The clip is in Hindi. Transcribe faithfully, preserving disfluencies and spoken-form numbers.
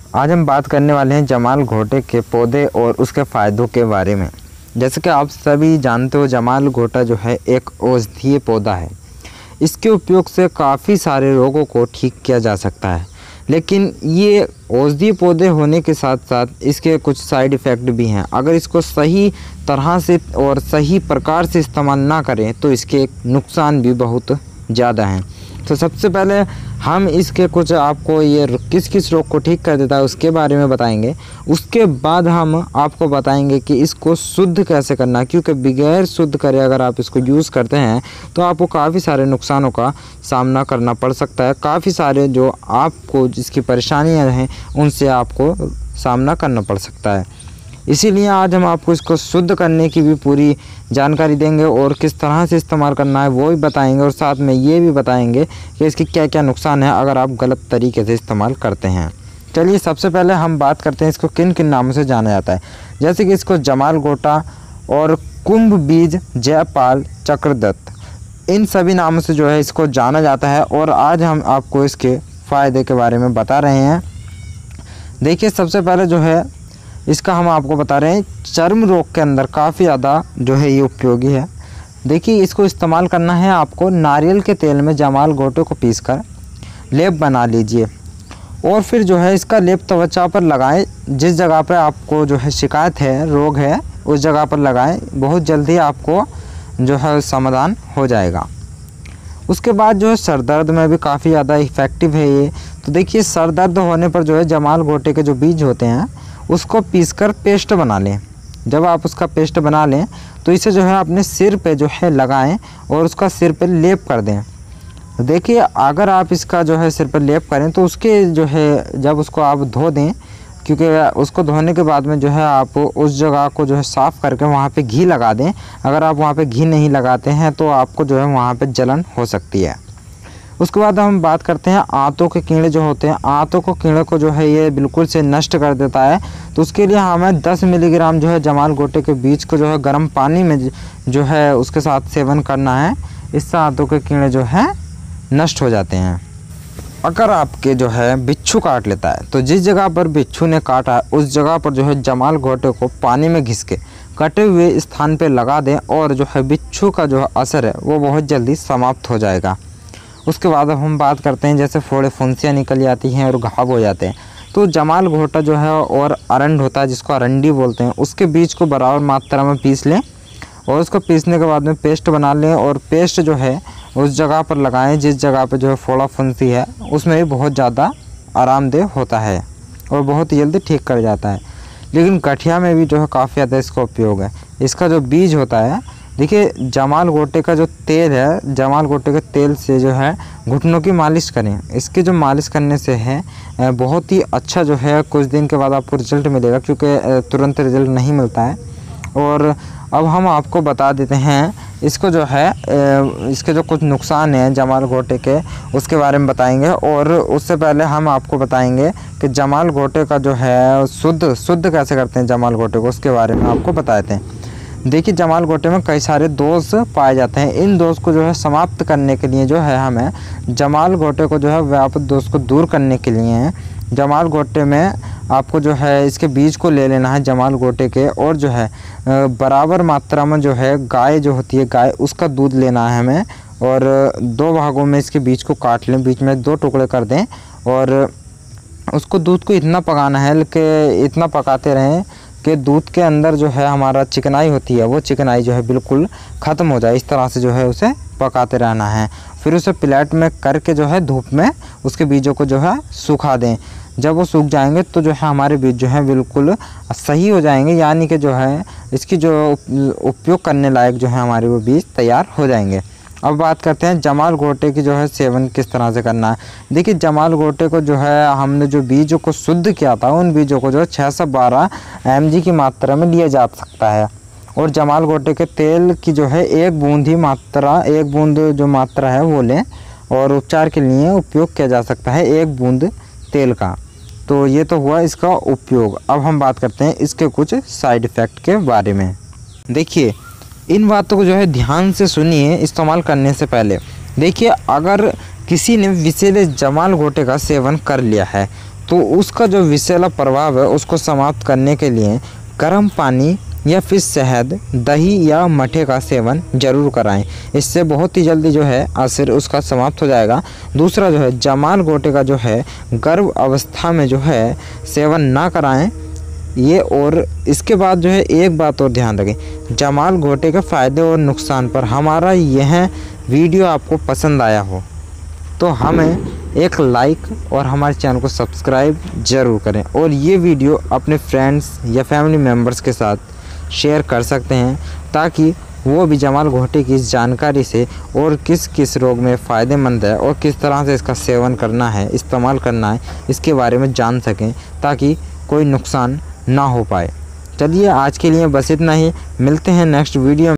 आज हम बात करने वाले हैं जमाल घोटे के पौधे और उसके फ़ायदों के बारे में। जैसे कि आप सभी जानते हो, जमाल घोटा जो है एक औषधीय पौधा है। इसके उपयोग से काफ़ी सारे रोगों को ठीक किया जा सकता है, लेकिन ये औषधीय पौधे होने के साथ साथ इसके कुछ साइड इफ़ेक्ट भी हैं। अगर इसको सही तरह से और सही प्रकार से इस्तेमाल ना करें तो इसके नुकसान भी बहुत ज़्यादा हैं। तो सबसे पहले हम इसके कुछ आपको ये किस किस रोग को ठीक कर देता है उसके बारे में बताएंगे। उसके बाद हम आपको बताएंगे कि इसको शुद्ध कैसे करना है, क्योंकि बगैर शुद्ध करे अगर आप इसको यूज़ करते हैं तो आपको काफ़ी सारे नुकसानों का सामना करना पड़ सकता है। काफ़ी सारे जो आपको जिसकी परेशानियां हैं उनसे आपको सामना करना पड़ सकता है। इसीलिए आज हम आपको इसको शुद्ध करने की भी पूरी जानकारी देंगे और किस तरह से इस्तेमाल करना है वो भी बताएंगे, और साथ में ये भी बताएंगे कि इसके क्या क्या नुकसान है अगर आप गलत तरीके से इस्तेमाल करते हैं। चलिए सबसे पहले हम बात करते हैं इसको किन किन नामों से जाना जाता है। जैसे कि इसको जमाल घोटा और कुंभ बीज, जयपाल, चक्रदत्त, इन सभी नामों से जो है इसको जाना जाता है। और आज हम आपको इसके फ़ायदे के बारे में बता रहे हैं। देखिए सबसे पहले जो है इसका हम आपको बता रहे हैं चर्म रोग के अंदर काफ़ी ज़्यादा जो है ये उपयोगी है। देखिए इसको इस्तेमाल करना है आपको नारियल के तेल में जमाल घोटे को पीसकर लेप बना लीजिए, और फिर जो है इसका लेप त्वचा पर लगाएं। जिस जगह पर आपको जो है शिकायत है, रोग है, उस जगह पर लगाएं। बहुत जल्दी आपको जो है समाधान हो जाएगा। उसके बाद जो है सर दर्द में भी काफ़ी ज़्यादा इफ़ेक्टिव है ये। तो देखिए सर दर्द होने पर जो है जमाल घोटे के जो बीज होते हैं उसको पीसकर पेस्ट बना लें। जब आप उसका पेस्ट बना लें तो इसे जो है अपने सिर पे जो है लगाएं और उसका सिर पे लेप कर दें। देखिए अगर आप इसका जो है सिर पर लेप करें तो उसके जो है जब उसको आप धो दें, क्योंकि उसको धोने के बाद में जो है आप उस जगह को जो है साफ़ करके वहाँ पे घी लगा दें। अगर आप वहाँ पे घी नहीं लगाते हैं तो आपको जो है वहाँ पे जलन हो सकती है। उसके बाद हम बात करते हैं आंतों के कीड़े जो होते हैं। आंतों को कीड़े को जो है ये बिल्कुल से नष्ट कर देता है। तो उसके लिए हमें दस मिलीग्राम जो है जमाल घोटे के बीज को जो है गर्म पानी में जो है उसके साथ सेवन करना है। इससे आंतों के कीड़े जो है नष्ट हो जाते हैं। अगर आपके जो है बिच्छू काट लेता है तो जिस जगह पर बिच्छू ने काटा है उस जगह पर जो है जमाल घोटे को पानी में घिस के कटे हुए स्थान पर लगा दें, और जो है बिच्छू का जो असर है वो बहुत जल्दी समाप्त हो जाएगा। उसके बाद अब हम बात करते हैं जैसे फोड़े फुंसियाँ निकल जाती हैं और घाव हो जाते हैं, तो जमाल घोटा जो है और अरंड होता है जिसको अरंडी बोलते हैं, उसके बीज को बराबर मात्रा में पीस लें और उसको पीसने के बाद में पेस्ट बना लें, और पेस्ट जो है उस जगह पर लगाएं जिस जगह पर जो है फोड़ा फुंसी है, उसमें भी बहुत ज़्यादा आरामदेह होता है और बहुत जल्दी ठीक कर जाता है। लेकिन गठिया में भी जो है काफ़ी ज़्यादा इसका उपयोग है। इसका जो बीज होता है, देखिए जमाल घोटे का जो तेल है, जमाल घोटे के तेल से जो है घुटनों की मालिश करें। इसकी जो मालिश करने से है बहुत ही अच्छा जो है कुछ दिन के बाद आपको रिजल्ट मिलेगा, क्योंकि तुरंत रिजल्ट नहीं मिलता है। और अब हम आपको बता देते हैं इसको जो है इसके जो कुछ नुकसान हैं जमाल घोटे के उसके बारे में बताएंगे। और उससे पहले हम आपको बताएंगे कि जमाल घोटे का जो है शुद्ध शुद्ध कैसे करते हैं जमाल घोटे को, उसके बारे में आपको बताते हैं। देखिए जमाल घोटे में कई सारे दोष पाए जाते हैं। इन दोष को जो है समाप्त करने के लिए जो है हमें जमाल घोटे को जो है व्यापक दोष को दूर करने के लिए जमाल घोटे में आपको जो है इसके बीज को ले लेना है जमाल घोटे के, और जो है बराबर मात्रा में जो है गाय जो होती है गाय उसका दूध लेना है हमें, और दो भागों में इसके बीज को काट लें, बीच में दो टुकड़े कर दें, और उसको दूध को इतना पकाना है कि इतना पकाते रहें कि दूध के अंदर जो है हमारा चिकनाई होती है वो चिकनाई जो है बिल्कुल ख़त्म हो जाए। इस तरह से जो है उसे पकाते रहना है। फिर उसे प्लेट में करके जो है धूप में उसके बीजों को जो है सुखा दें। जब वो सूख जाएंगे तो जो है हमारे बीज जो है बिल्कुल सही हो जाएंगे, यानी कि जो है इसकी जो उपयोग करने लायक जो है हमारे वो बीज तैयार हो जाएंगे। अब बात करते हैं जमाल घोटे की जो है सेवन किस तरह से करना है। देखिए जमाल घोटे को जो है हमने जो बीजों को शुद्ध किया था उन बीजों को जो है छः से बारह एम जी की मात्रा में लिया जा सकता है, और जमाल घोटे के तेल की जो है एक बूंद ही मात्रा एक बूंद जो मात्रा है वो लें, और उपचार के लिए उपयोग किया जा सकता है एक बूंद तेल का। तो ये तो हुआ इसका उपयोग। अब हम बात करते हैं इसके कुछ साइड इफ़ेक्ट के बारे में। देखिए इन बातों को जो है ध्यान से सुनिए इस्तेमाल करने से पहले। देखिए अगर किसी ने विषैले जमाल घोटे का सेवन कर लिया है तो उसका जो विषैला प्रभाव है उसको समाप्त करने के लिए गर्म पानी या फिर शहद, दही या मठे का सेवन जरूर कराएं। इससे बहुत ही जल्दी जो है असर उसका समाप्त हो जाएगा। दूसरा जो है जमाल घोटे का जो है गर्भ अवस्था में जो है सेवन ना कराएं ये। और इसके बाद जो है एक बात और ध्यान रखें, जमाल घोटे के फ़ायदे और नुकसान पर हमारा यह वीडियो आपको पसंद आया हो तो हमें एक लाइक और हमारे चैनल को सब्सक्राइब ज़रूर करें और ये वीडियो अपने फ्रेंड्स या फैमिली मेम्बर्स के साथ शेयर कर सकते हैं ताकि वो भी जमाल घोटे की इस जानकारी से और किस किस रोग में फ़ायदेमंद है और किस तरह से इसका सेवन करना है, इस्तेमाल करना है, इसके बारे में जान सकें ताकि कोई नुकसान ना हो पाए। चलिए आज के लिए बस इतना ही, मिलते हैं नेक्स्ट वीडियो में।